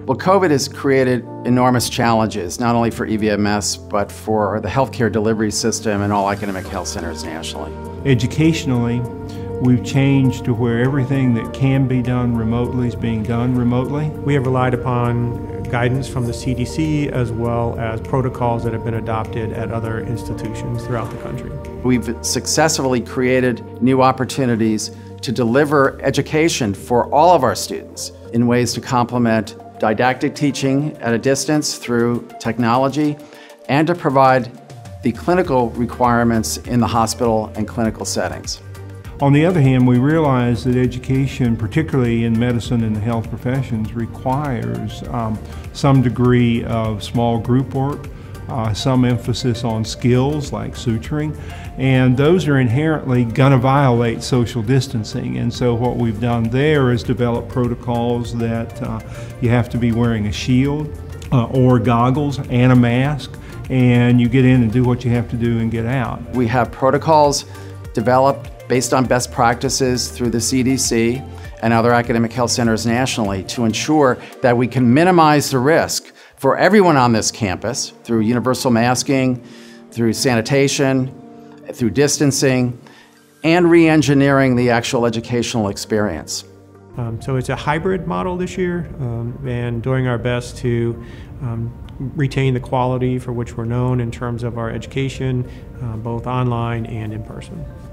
Well, COVID has created enormous challenges, not only for EVMS, but for the healthcare delivery system and all academic health centers nationally. Educationally, we've changed to where everything that can be done remotely is being done remotely. We have relied upon guidance from the CDC as well as protocols that have been adopted at other institutions throughout the country. We've successfully created new opportunities to deliver education for all of our students in ways to complement didactic teaching at a distance through technology and to provide the clinical requirements in the hospital and clinical settings. On the other hand, we realize that education, particularly in medicine and the health professions, requires some degree of small group work, some emphasis on skills like suturing, and those are inherently going to violate social distancing. And so what we've done there is develop protocols that you have to be wearing a shield or goggles and a mask, and you get in and do what you have to do and get out. We have protocols developed based on best practices through the CDC and other academic health centers nationally to ensure that we can minimize the risk for everyone on this campus through universal masking, through sanitation, through distancing, and re-engineering the actual educational experience. So it's a hybrid model this year, and doing our best to retain the quality for which we're known in terms of our education, both online and in person.